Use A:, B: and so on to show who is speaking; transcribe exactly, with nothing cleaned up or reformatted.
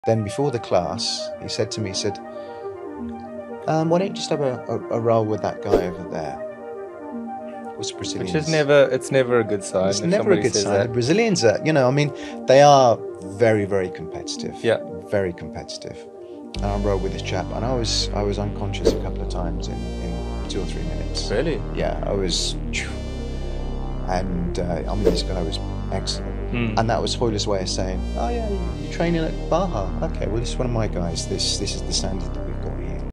A: Then before the class, he said to me, he said, um, why don't you just have a, a, a roll with that guy over there? It was Brazilians.
B: Which is never, it's never a good sign.
A: It's
B: if
A: never a
B: somebody
A: good
B: says
A: sign.
B: that.
A: The Brazilians are, you know, I mean, they are very, very competitive.
B: Yeah.
A: Very competitive. And I rode with this chap, and I was I was unconscious a couple of times in, in two or three minutes.
B: Really?
A: Yeah, I was... And, uh, I mean, this guy was excellent.
B: Mm.
A: And that was Hoyler's way of saying, oh yeah, you're training at Baja. Okay, well, this is one of my guys. This, this is the standard that we